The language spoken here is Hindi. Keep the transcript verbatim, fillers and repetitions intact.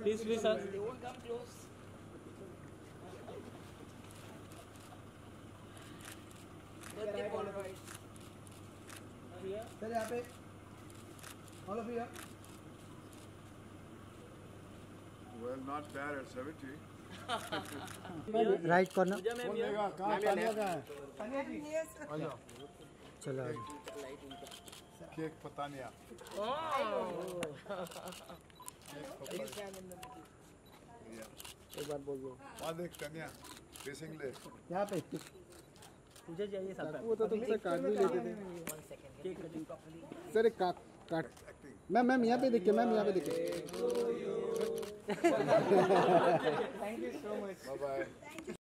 Please, please, sir. Don't come close. Birthday Polaroid. Sir यहाँ पे all of you. Well, not bad at seventy. Right corner बोलेगा कहाँ तानिया कहाँ है? तानिया जी चलो केक पतानिया। एक बार बोल दो वहाँ देख तानिया फेसिंग ले। यहाँ पे पूजा चाहिए साथ में। वो तो तुमसे कार्ड भी लेते थे केक कटिंग प्रॉपर्ली। सर एक काट काट मैम मैम यहाँ पे देखिए मैम यहाँ पे देखिए Bye bye.